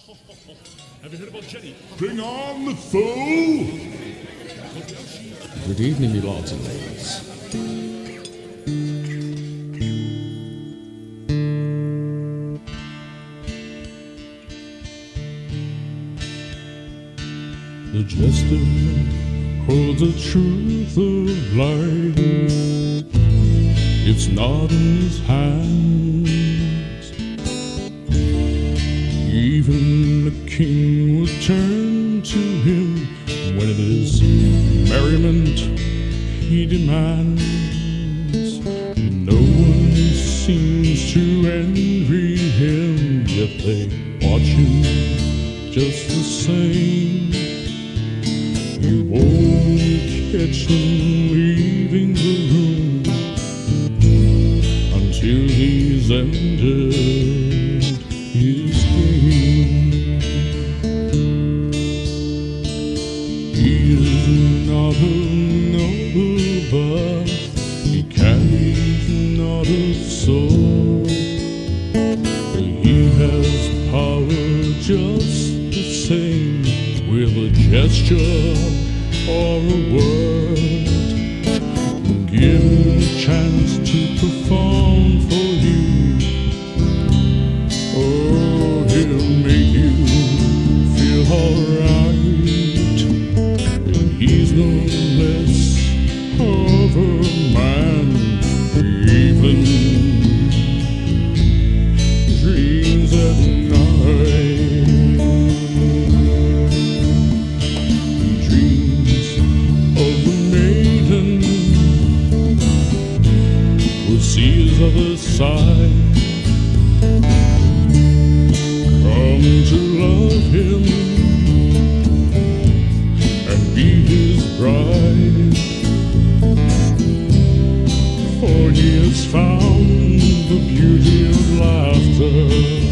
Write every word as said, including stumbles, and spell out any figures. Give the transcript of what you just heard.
Have you heard about Jenny? Bring on the fool! Good evening, you lords and ladies. The Jester holds the truth of life. It's not in his hands. Even the king will turn to him when it is merriment he demands. No one seems to envy him, yet they watch him just the same. You won't catch him leaving the room until he's ended his game. He is not a noble, but he carries not a sword. He has power just the same, with a gesture or a word. Give him a chance to perform for you. Oh, he'll make you feel alright. And he's no less of a man. He even dreams at night. Seas other side, come to love him and be his bride. For he has found the beauty of laughter